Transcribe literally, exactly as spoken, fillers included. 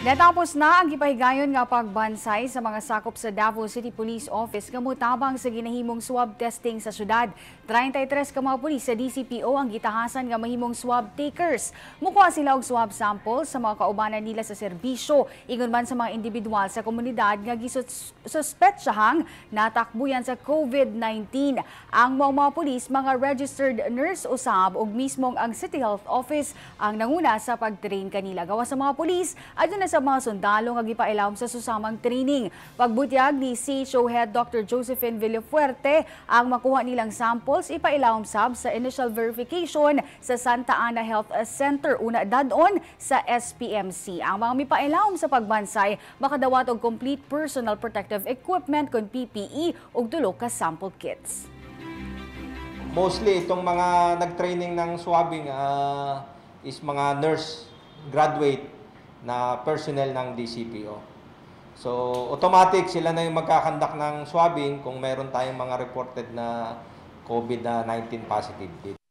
Natapos na ang gipahigayon nga pagbansay sa mga sakop sa Davao City Police Office kamutabang sa ginahimong swab testing sa syudad. thirty-three ka mga pulis sa D C P O ang gitahasan nga mahimong swab takers. Mukuha sila og swab sample sa mga kaubanan nila sa serbisyo, ingon man sa mga individual sa komunidad nga gisuspetsahang natakbuyan sa COVID nineteen. Ang mga, mga pulis, mga registered nurse usab ug mismong ang City Health Office ang nanguna sa pag-train kanila. Gawa sa mga pulis, adto na sa mga sundalo nga gipailawom sa susamang training. Pagbutyag ni C H O Head Doctor Josephine Villafuerte ang makuha nilang samples ipailawom sab sa initial verification sa Santa Ana Health Center una dadon sa S P M C. Ang mga mipailawom sa pagbansay makadawat og complete personal protective equipment kon P P E ug tulo ka sample kits. Mostly itong mga nag-training ng swabbing uh, is mga nurse graduate na personnel ng D C P O. So, automatic sila na yung magkakandak ng swabbing kung meron tayong mga reported na COVID nineteen positive dito.